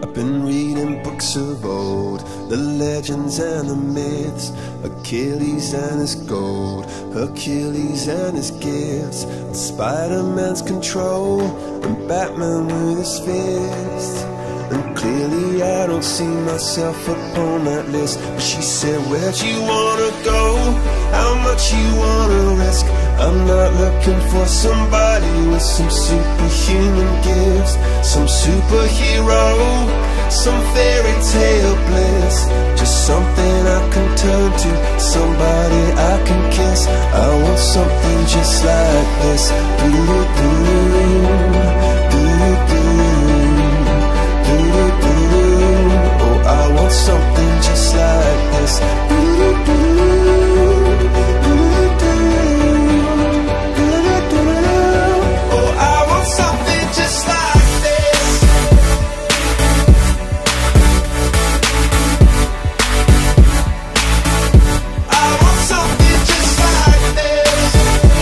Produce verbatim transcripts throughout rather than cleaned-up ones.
I've been reading books of old, the legends and the myths, Achilles and his gold, Hercules and his gifts, and Spider-Man's control, and Batman with his fist. And clearly I don't see myself upon that list. But she said, where'd you wanna go? How much you wanna risk? I'm not looking for somebody with some superhuman gifts, some superhero, some fairy tale bliss. Just something I can turn to, somebody I can kiss. I want something just like this. Do-do-do, do-do-do. Oh, I want something just like this. Oh, I want something just like this. I want something just like this.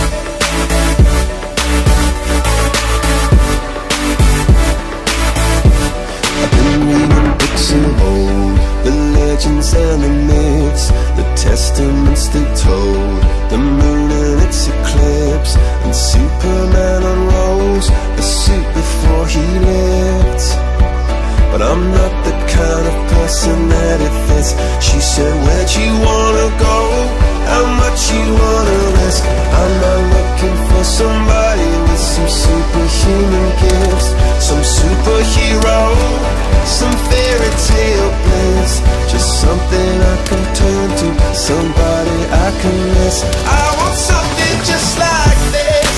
I've been reading books of old, the legends and the myths, the testaments they told, the moon and its eclipse, and Superman unrolls the suit before he lived. But I'm not the kind of person that it fits. She said, where'd you wanna go? How much you wanna risk? I'm not looking for somebody with some superhuman gifts, some superhero, some fairy tale bliss. Just something I can turn to, somebody I can miss. I want something just like this.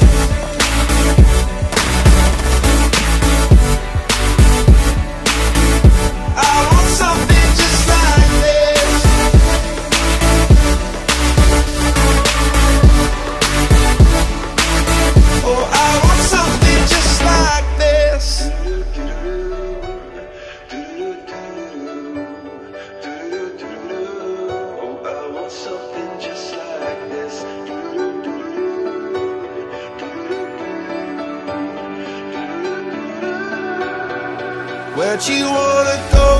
I want something just like this. Oh, I want something just like this. Something just like this. Where'd you wanna go?